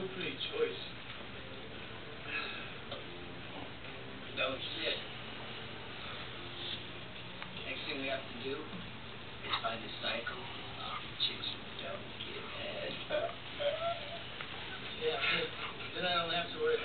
pretty choice. No shit. Next thing we have to do is find a cycle of chicks who don't get head. Yeah, then I don't have to worry